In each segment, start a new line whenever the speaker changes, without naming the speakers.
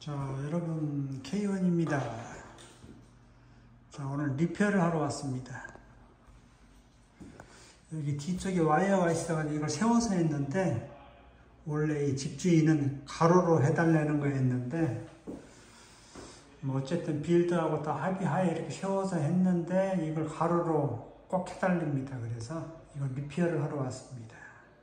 자, 여러분, K1입니다. 자, 오늘 리페어를 하러 왔습니다. 여기 뒤쪽에 와이어가 있어가지고 이걸 세워서 했는데, 원래 이 집주인은 가로로 해달라는 거였는데, 뭐 어쨌든 빌드하고 다 합의하에 이렇게 세워서 했는데, 이걸 가로로 꼭 해달랍니다. 그래서 이걸 리페어를 하러 왔습니다.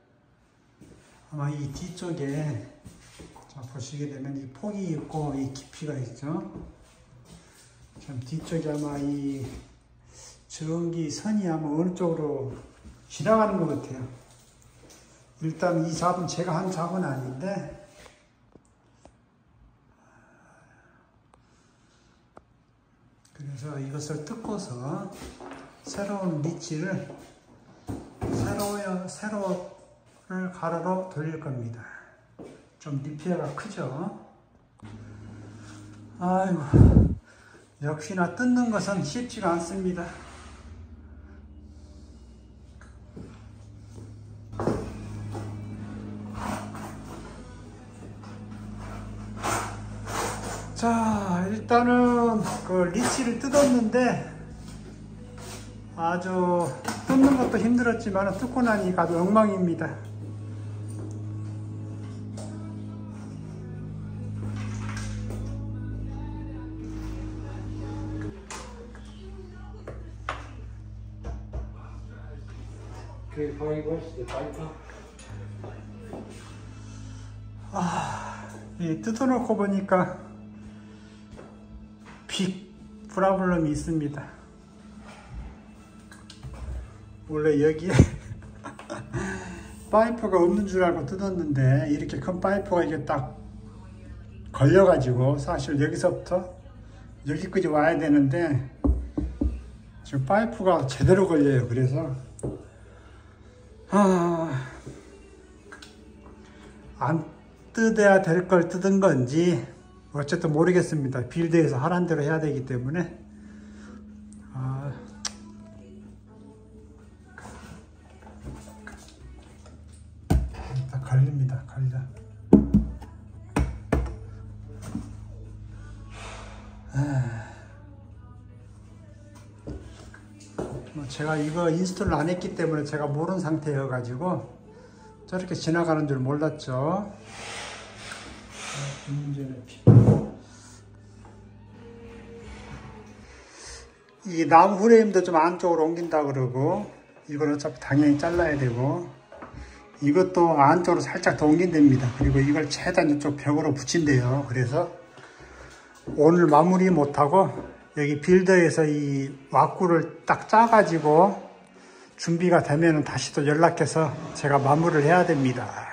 아마 이 뒤쪽에 자, 보시게 되면 이 폭이 있고 이 깊이가 있죠. 참 뒤쪽에 아마 이 전기 선이 아마 어느 쪽으로 지나가는 것 같아요. 일단 이 잡은 제가 한 잡은 아닌데, 그래서 이것을 뜯고서 새로운 리치를 세로를 가로로 돌릴 겁니다. 좀 리페어가 크죠? 아이고, 역시나 뜯는 것은 쉽지가 않습니다. 자, 일단은 그 리치를 뜯었는데 아주 뜯는 것도 힘들었지만 뜯고 나니까 아주 엉망입니다. 뜯어놓고 보니까 빅 프로블럼이 있습니다. 원래 여기에 파이프가 없는 줄 알고 뜯었는데 이렇게 큰 파이프가 이게 딱 걸려가지고 사실 여기서부터 여기까지 와야 되는데 지금 파이프가 제대로 걸려요. 그래서 안 뜯어야 될 걸 뜯은 건지 어쨌든 모르겠습니다. 빌드에서 하란 대로 해야 되기 때문에 다 걸립니다. 걸려. 제가 이거 인스톨을 안 했기 때문에 제가 모르는 상태여 가지고 저렇게 지나가는 줄 몰랐죠. 이 나무 프레임도 좀 안쪽으로 옮긴다 그러고, 이건 어차피 당연히 잘라야 되고, 이것도 안쪽으로 살짝 더 옮긴답니다. 그리고 이걸 최대한 이쪽 벽으로 붙인대요. 그래서 오늘 마무리 못하고 여기 빌더에서 이 왁구를 딱 짜가지고 준비가 되면 다시 또 연락해서 제가 마무리를 해야 됩니다.